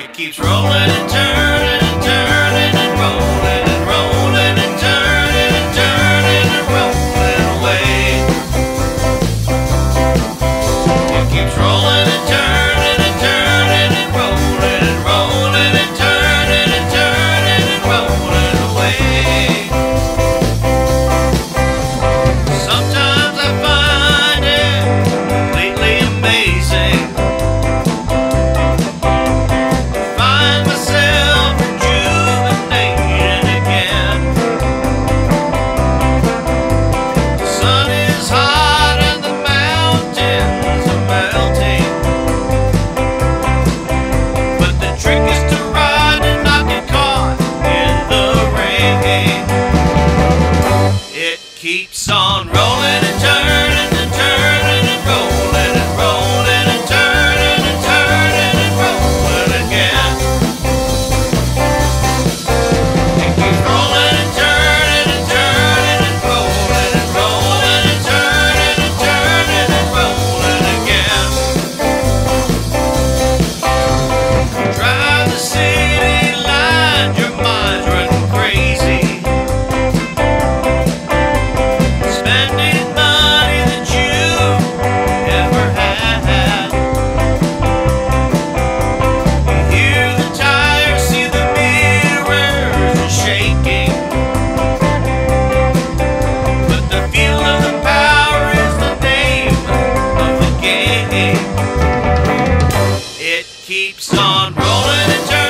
It keeps rolling and turning and turning and rolling and rolling and turning and turning and rolling away. It keeps rolling and turning and turning and rolling and rolling and turning and turning and rolling away. Sometimes I find it completely amazing. Find myself rejuvenating again. The sun is hot and the mountains are melting, but the trick is to ride and not get caught in the rain. It keeps on rolling and turning and turning and rolling and rolling and turning and turning and rolling again. It keeps rolling and turning and turning and rolling and rolling and turning and turning and rolling again. Drive the city line, your mind's running crazy. Spending money that you've never had. You hear the tires, see the mirrors are shaking, but the feel of the power is the name of the game. It keeps on rolling and turning.